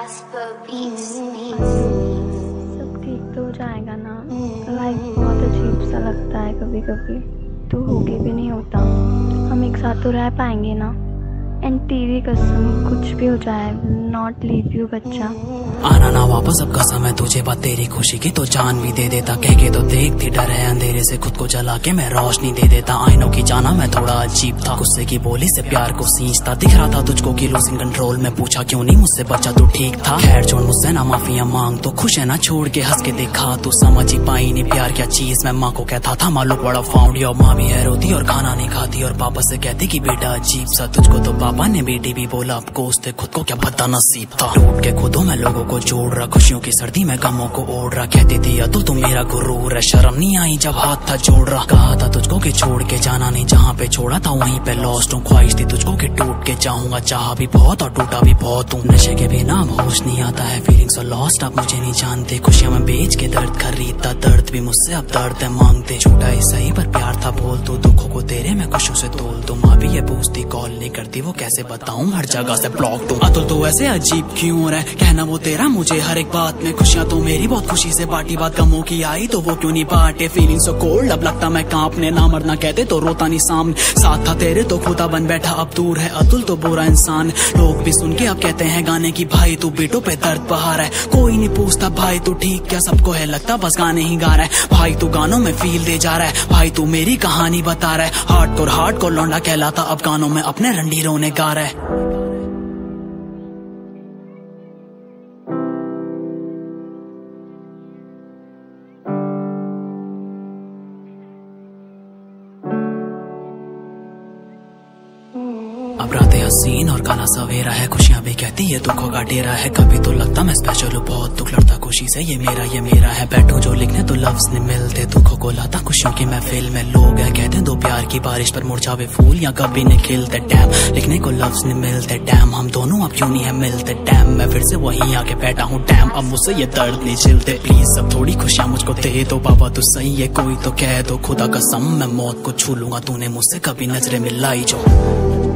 सब ठीक तो हो जाएगा ना। लाइफ बहुत अजीब सा लगता है कभी कभी, तो होके भी नहीं होता। हम एक साथ तो रह पाएंगे ना। एंड तेरी कसम कुछ भी हो जाए, नॉट लीव यू बच्चा। आना ना वापस अब कसम है तुझे, बात तेरी खुशी की तो जान भी दे देता। कह के तो देखती डर है अंधेरे से खुद को जला के मैं रोशनी दे देता। आईनों की जाना मैं थोड़ा अजीब था, गुस्से की बोली से प्यार को सींचता। दिख रहा था तुझको कि लूजिंग कंट्रोल में, पूछा क्यों नहीं मुझसे बच्चा तू ठीक था। खैर छोड़ मुझसे ना माफिया मांग, तो खुश है ना छोड़ के हंस के देखा। तू समझ ही पाई नहीं प्यार क्या चीज, मैं माँ को कहता था माँ लोग बड़ा फाउंड। और माँ भी है रोती और खाना नहीं खाती, और पापा से कहती कि बेटा अजीब सा तुझको तो पापा ने बेटी भी बोला। अब कोसते खुद को क्या पता नसीब था। टूट के खुदों में लोगों को जोड़ रहा, खुशियों की सर्दी में गमों को ओढ़ रहा। कहती थी अतुल तू मेरा गुरूर है, शर्म नहीं आई जब हाथ था जोड़ रहा। कहा था तुझको कि छोड़ के जाना नहीं, जहाँ पे छोड़ा था वहीं पे लॉस्ट हूँ। ख्वाहिश थी तुझको कि टूट के जाऊंगा, चाहा भी बहुत और टूटा भी बहुत हूँ। नशे के बिना अब होश नहीं आता है, फीलिंग सो लॉस्ट आप मुझे नहीं जानते। खुशियां मैं बेच के दर्द खरीदता, दर्द भी मुझसे अब दर्द है मांगते। झूठा ही सही पर प्यार था बोल तू, दुखों को तेरे मैं खुशियों से तोल दूं। माँ भी ये पूछती कॉल नहीं करती, वो कैसे बताऊं हर जगह से ब्लॉक दूं। अतुल तो ऐसे अजीब क्यों हो रहा है, कहना वो तेरा मुझे हर एक बात में। खुशियां तो मेरी बहुत खुशी से बांटी, बात गमों की आई तो वो क्यों नहीं बांटे। फीलिंग सो कोल्ड अब लगता मैं कांपने, ना मरना कहते तो रोता नहीं सामने। साथ था तेरे तो खुदा बन बैठा, अब दूर है अतुल तो बुरा इंसान। लोग भी सुन के अब कहते हैं गाने की भाई तू बेटों पे दर्द बहा रहा है। कोई नहीं पूछता भाई तू ठीक क्या, सबको है लगता बस गाने ही गा रहा है। भाई तू गानों में फील दे जा रहा है, भाई तू मेरी कहानी बता रहा है। हार्ड को लौंडा कहलाता, अब गानों में अपने रंडीरों ने गा रहा है। अब रातें हसीन और काला सवेरा है, खुशियां भी कहती है दुखों का डेरा है। कभी तो लगता मैं स्पेशल हूँ, बहुत दुख लड़ता खुशी से ये मेरा है। बैठो जो लिखने तो लफ्ज नहीं मिलते, दुखों को लाता खुशियों की महफिल में। लोग है कहते दो प्यार की बारिश पर मुरझावे फूल या कभी नहीं खिलते। डैम लिखने को लफ्ज नहीं मिलते, डैम हम दोनों अब क्यों नहीं है मिलते। डैम मैं फिर से वहीं आके बैठा हूँ, डैम अब मुझसे ये दर्द नहीं झिलते। प्लीज अब थोड़ी खुशियां मुझको दे दो बाबा, तू सही है कोई तो कह दो। खुदा कसम मैं मौत को छू लूंगा, तूने मुझसे कभी नजरें मिलाई जो।